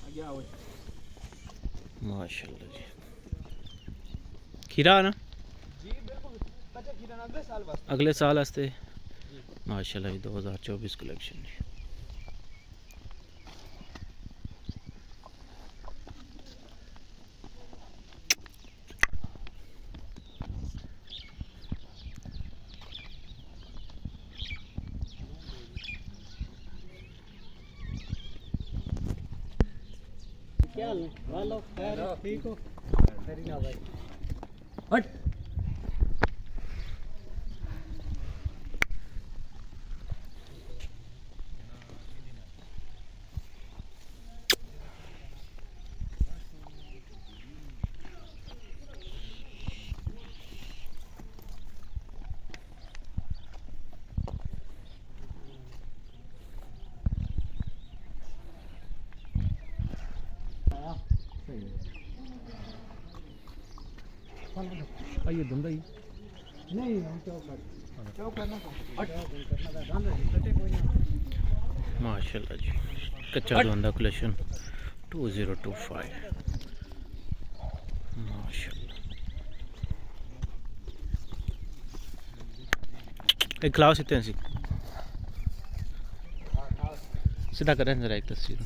माशाल्लाह जी। खीरा ना जी बिल्कुल कच्चा खीरा ना अगले साल वास्ते माशाल्लाह जी 2024 कलेक्शन जी। क्या हाल है? हेलो खैर ठीक हो? खैर ना भाई हट आइए धंधा ही नहीं हम चौक करना माशाल्लाह जी। कच्चा धंधा कलेक्शन 2025 माशाल्लाह। एक क्लास इतने सीधा करें जरा एक तस्वीर।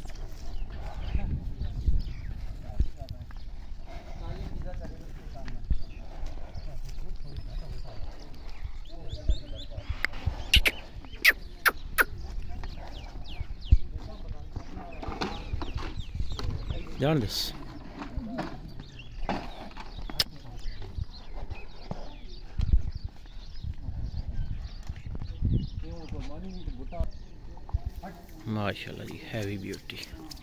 ध्यान दिस माशाल्लाह जी हैवी ब्यूटी।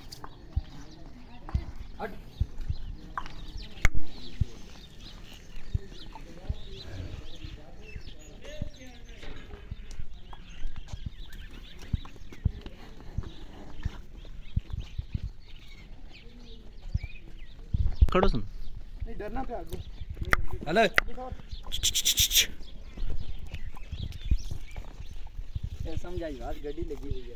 खड़ो सुन नहीं डरना पे आगे हेलो समझाई बात गड्डी लगी हुई है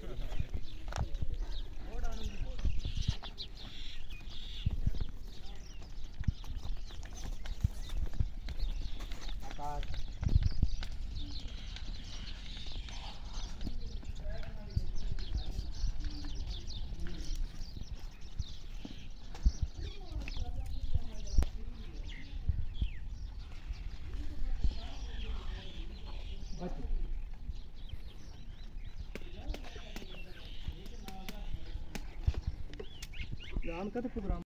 राम का तो प्रोग्राम